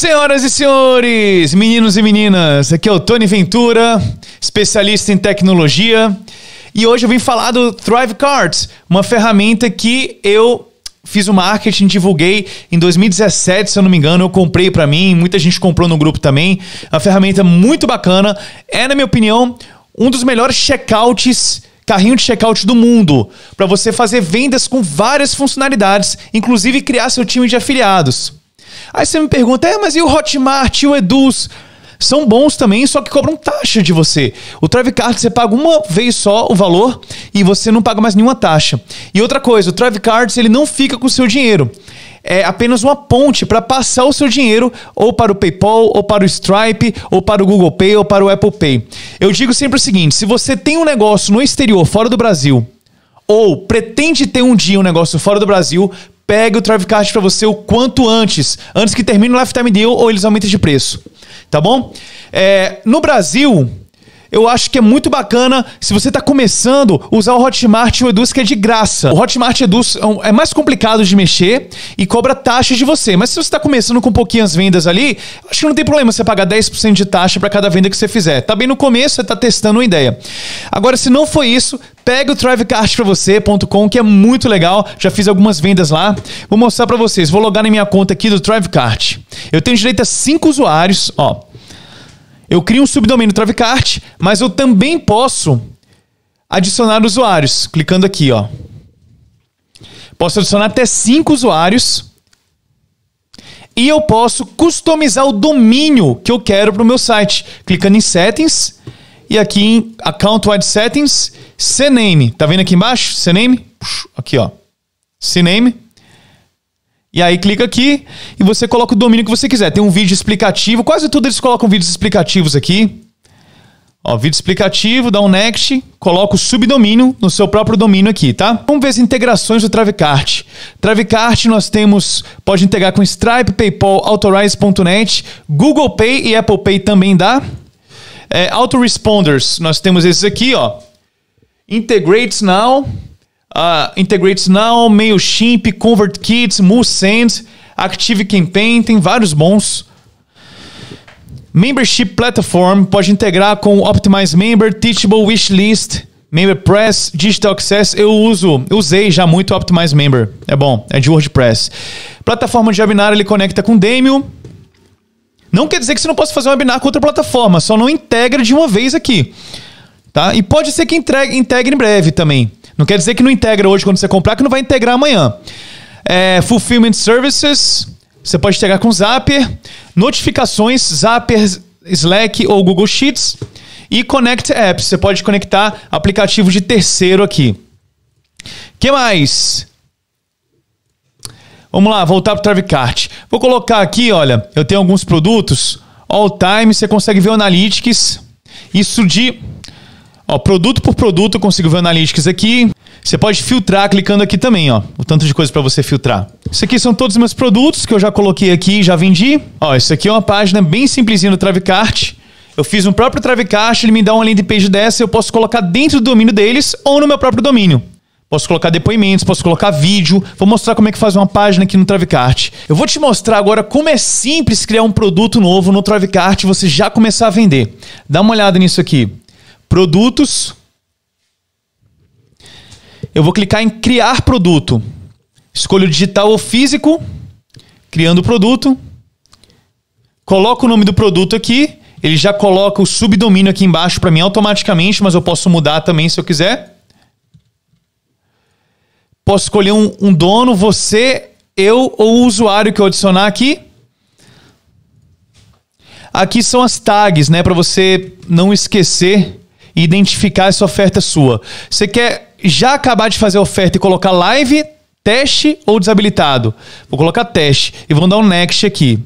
Senhoras e senhores, meninos e meninas, aqui é o Tony Ventura, especialista em tecnologia, e hoje eu vim falar do Thrivecart, uma ferramenta que eu fiz o marketing, divulguei em 2017, se eu não me engano, eu comprei pra mim, muita gente comprou no grupo também, uma ferramenta muito bacana, é, na minha opinião, um dos melhores checkouts, carrinho de checkout do mundo, para você fazer vendas com várias funcionalidades, inclusive criar seu time de afiliados. Aí você me pergunta, mas e o Hotmart e o Eduz? São bons também, só que cobram taxa de você. O Thrivecart você paga uma vez só o valor e você não paga mais nenhuma taxa. E outra coisa, o Thrivecart ele não fica com o seu dinheiro. É apenas uma ponte para passar o seu dinheiro ou para o PayPal, ou para o Stripe, ou para o Google Pay, ou para o Apple Pay. Eu digo sempre o seguinte, se você tem um negócio no exterior, fora do Brasil, ou pretende ter um dia um negócio fora do Brasil, pegue o Thrivecart para você o quanto antes que termine o Lifetime Deal ou eles aumentem de preço, tá bom? No Brasil, eu acho que é muito bacana, se você está começando, usar o Hotmart e o Eduz, que é de graça. O Hotmart e o Eduz é mais complicado de mexer e cobra taxa de você. Mas se você está começando com pouquinhas vendas ali, acho que não tem problema você pagar 10% de taxa para cada venda que você fizer. Tá bem no começo, você está testando uma ideia. Agora, se não foi isso, pega o thrivecartpravocê.com, que é muito legal. Já fiz algumas vendas lá. Vou mostrar para vocês. Vou logar na minha conta aqui do Thrivecart. Eu tenho direito a 5 usuários, ó. Eu crio um subdomínio Thrivecart, mas eu também posso adicionar usuários, clicando aqui, ó. Posso adicionar até 5 usuários e eu posso customizar o domínio que eu quero para o meu site, clicando em Settings e aqui em Account Wide Settings, CNAME. Tá vendo aqui embaixo? CNAME? Aqui, ó. CNAME. E aí clica aqui e você coloca o domínio que você quiser. Tem um vídeo explicativo, quase tudo eles colocam vídeos explicativos aqui. Ó, vídeo explicativo, dá um next, coloca o subdomínio no seu próprio domínio aqui, tá? Vamos ver as integrações do Thrivecart. Thrivecart nós temos, pode integrar com Stripe, PayPal, Authorize.net, Google Pay e Apple Pay também dá. Autoresponders, nós temos esses aqui, ó. Integrates Now, MailChimp, ConvertKit, MoveSend, ActiveCampaign, tem vários bons. Membership Platform, pode integrar com Optimize Member, Teachable Wishlist, MemberPress, Digital Access. Eu usei já muito o Optimize Member, é bom, é de WordPress. Plataforma de webinar, ele conecta com Demio. Não quer dizer que você não possa fazer um webinar com outra plataforma, só não integra de uma vez aqui. Tá? E pode ser que integre em breve também. Não quer dizer que não integra hoje quando você comprar, que não vai integrar amanhã. Fulfillment Services, você pode integrar com Zapier. Notificações, Zapier, Slack ou Google Sheets. E Connect Apps, você pode conectar aplicativos de terceiro aqui. O que mais? Vamos lá, voltar para o Thrivecart. Vou colocar aqui, olha, eu tenho alguns produtos. All Time, você consegue ver o Analytics. Isso de... Ó, produto por produto eu consigo ver o Analytics aqui. Você pode filtrar clicando aqui também, ó. O tanto de coisa para você filtrar. Isso aqui são todos os meus produtos que eu já coloquei aqui e já vendi. Ó, isso aqui é uma página bem simplesinha do Thrivecart. Eu fiz um próprio Thrivecart, ele me dá uma landing page dessa, eu posso colocar dentro do domínio deles ou no meu próprio domínio. Posso colocar depoimentos, posso colocar vídeo. Vou mostrar como é que faz uma página aqui no Thrivecart. Eu vou te mostrar agora como é simples criar um produto novo no Thrivecart e você já começar a vender. Dá uma olhada nisso aqui. Produtos. Eu vou clicar em criar produto. Escolho digital ou físico. Criando o produto. Coloco o nome do produto aqui. Ele já coloca o subdomínio aqui embaixo para mim automaticamente, mas eu posso mudar também se eu quiser. Posso escolher um dono, você, eu ou o usuário que eu adicionar aqui. Aqui são as tags, né, para você não esquecer e identificar essa oferta sua. Você quer já acabar de fazer a oferta e colocar live, teste ou desabilitado? Vou colocar teste e vou dar um next aqui.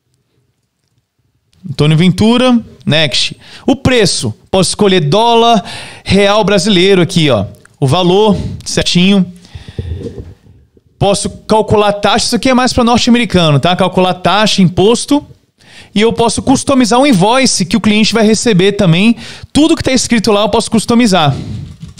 Tony Ventura, next. O preço, posso escolher dólar, real brasileiro aqui, ó. O valor certinho. Posso calcular taxa, isso aqui é mais para norte-americano, tá? Calcular taxa, imposto. E eu posso customizar um invoice que o cliente vai receber também. Tudo que está escrito lá eu posso customizar.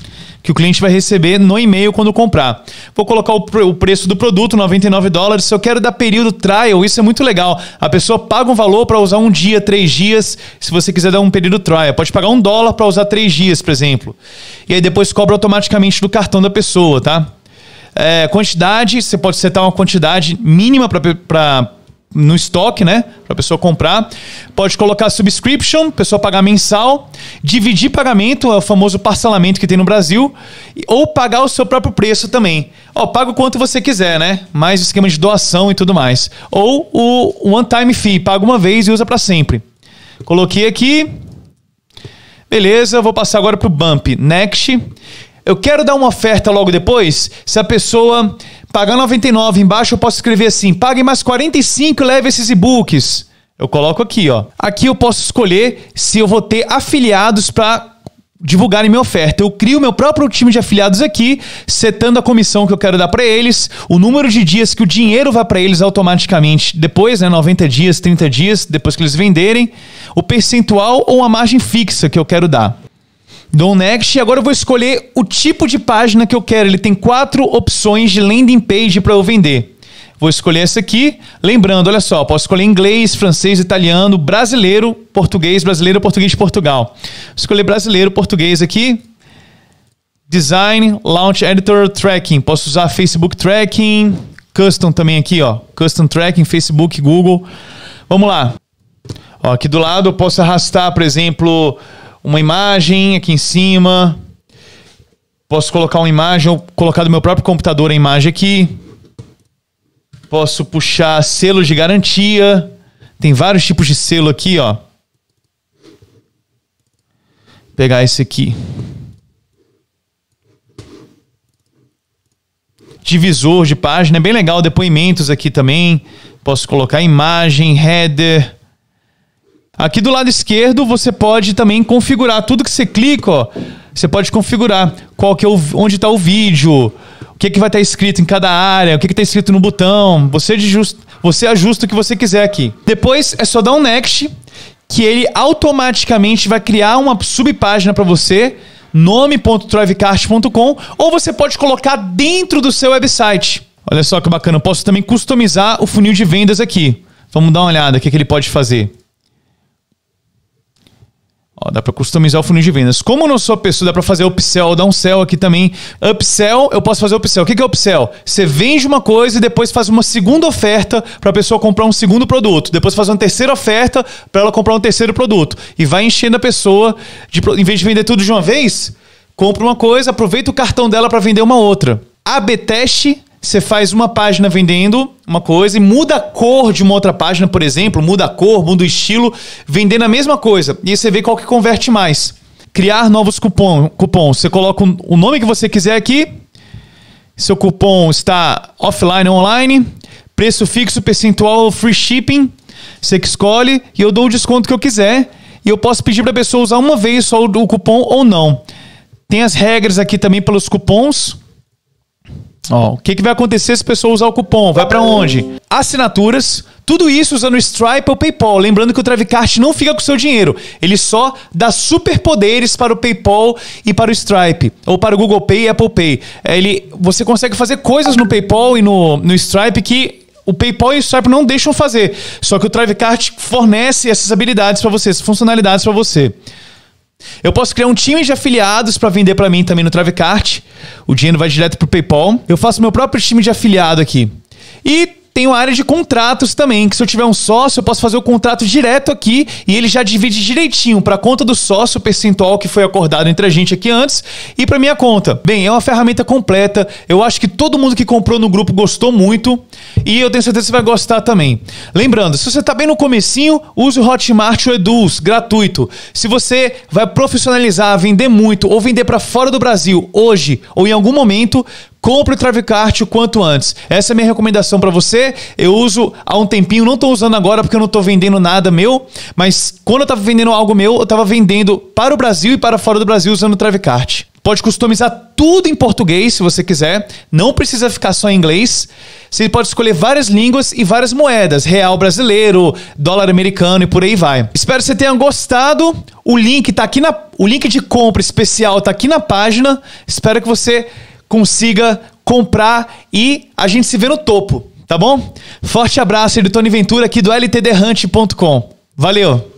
que o cliente vai receber no e-mail quando comprar. Vou colocar o preço do produto, $99. Se eu quero dar período trial, isso é muito legal. A pessoa paga um valor para usar 1 dia, 3 dias. Se você quiser dar um período trial, pode pagar $1 para usar 3 dias, por exemplo. E aí depois cobra automaticamente do cartão da pessoa, tá? Quantidade, você pode setar uma quantidade mínima no estoque, né? Para a pessoa comprar. Pode colocar subscription, pessoa pagar mensal. Dividir pagamento, é o famoso parcelamento que tem no Brasil. Ou pagar o seu próprio preço também. Paga o quanto você quiser, né? Mais esquema de doação e tudo mais. Ou o one time fee, paga uma vez e usa para sempre. Coloquei aqui. Beleza, vou passar agora para o Bump. Next. Eu quero dar uma oferta logo depois. Se a pessoa pagar $99 embaixo, eu posso escrever assim: pague mais $45 e leve esses e-books. Eu coloco aqui, ó. Aqui eu posso escolher se eu vou ter afiliados para divulgarem minha oferta. Eu crio meu próprio time de afiliados aqui, setando a comissão que eu quero dar para eles, o número de dias que o dinheiro vai para eles automaticamente depois, né, 90 dias, 30 dias, depois que eles venderem, o percentual ou a margem fixa que eu quero dar. Dou Next e agora eu vou escolher o tipo de página que eu quero. Ele tem 4 opções de landing page para eu vender. Vou escolher essa aqui. Lembrando, olha só, posso escolher inglês, francês, italiano, brasileiro, português de Portugal. Vou escolher brasileiro, português aqui. Design, Launch Editor, Tracking. Posso usar Facebook Tracking, Custom também aqui, ó. Custom Tracking, Facebook, Google. Vamos lá. Ó, aqui do lado eu posso arrastar, por exemplo, uma imagem aqui em cima. Posso colocar uma imagem ou colocar do meu próprio computador a imagem aqui. Posso puxar selo de garantia. Tem vários tipos de selo aqui, ó. Pegar esse aqui. Divisor de página, é bem legal. Depoimentos aqui também. Posso colocar imagem, header. Aqui do lado esquerdo você pode também configurar tudo que você clica, ó. Você pode configurar qual que é onde está o vídeo, o que vai estar escrito em cada área, o que está escrito no botão. Você ajusta o que você quiser aqui. Depois é só dar um Next, que ele automaticamente vai criar uma subpágina para você, nome.thrivecart.com, ou você pode colocar dentro do seu website. Olha só que bacana, eu posso também customizar o funil de vendas aqui. Vamos dar uma olhada, o que ele pode fazer. Ó, dá para customizar o funil de vendas. Como eu não sou a pessoa, dá para fazer upsell, downsell aqui também. Upsell, eu posso fazer upsell. O que é upsell? Você vende uma coisa e depois faz uma segunda oferta para a pessoa comprar um segundo produto. Depois faz uma terceira oferta para ela comprar um terceiro produto. E vai enchendo a pessoa, em vez de vender tudo de uma vez, compra uma coisa, aproveita o cartão dela para vender uma outra. A/B teste. Você faz uma página vendendo uma coisa e muda a cor de uma outra página, por exemplo, muda a cor, muda o estilo, vendendo a mesma coisa. E aí você vê qual que converte mais. Criar novos cupons. Você coloca o nome que você quiser aqui. Seu cupom está offline ou online. Preço fixo, percentual, free shipping. Você que escolhe e eu dou o desconto que eu quiser. E eu posso pedir para a pessoa usar uma vez só o cupom ou não. Tem as regras aqui também pelos cupons. Ó, o que vai acontecer se a pessoa usar o cupom? Vai para onde? Assinaturas, tudo isso usando o Stripe ou PayPal. Lembrando que o Thrivecart não fica com o seu dinheiro. Ele só dá superpoderes para o PayPal e para o Stripe. Ou para o Google Pay e Apple Pay. Você consegue fazer coisas no PayPal e no Stripe que o PayPal e o Stripe não deixam fazer. Só que o Thrivecart fornece essas habilidades para você, essas funcionalidades para você. Eu posso criar um time de afiliados para vender para mim também no Thrivecart. O dinheiro vai direto para o PayPal. Eu faço meu próprio time de afiliado aqui. E tem uma área de contratos também, que se eu tiver um sócio, eu posso fazer o contrato direto aqui e ele já divide direitinho para a conta do sócio, o percentual que foi acordado entre a gente aqui antes e para minha conta. Bem, é uma ferramenta completa. Eu acho que todo mundo que comprou no grupo gostou muito e eu tenho certeza que você vai gostar também. Lembrando, se você está bem no comecinho, use o Hotmart ou Eduz, gratuito. Se você vai profissionalizar, vender muito ou vender para fora do Brasil hoje ou em algum momento, compre o Thrivecart o quanto antes. Essa é a minha recomendação para você. Eu uso há um tempinho, não estou usando agora porque eu não estou vendendo nada meu, mas quando eu estava vendendo algo meu, eu estava vendendo para o Brasil e para fora do Brasil usando o Thrivecart. Pode customizar tudo em português se você quiser, não precisa ficar só em inglês. você pode escolher várias línguas e várias moedas, real brasileiro, dólar americano e por aí vai. Espero que você tenha gostado. O link tá aqui o link de compra especial tá aqui na página. Espero que você consiga comprar e a gente se vê no topo, tá bom? Forte abraço aí do Tony Ventura aqui do ltdhunt.com. Valeu!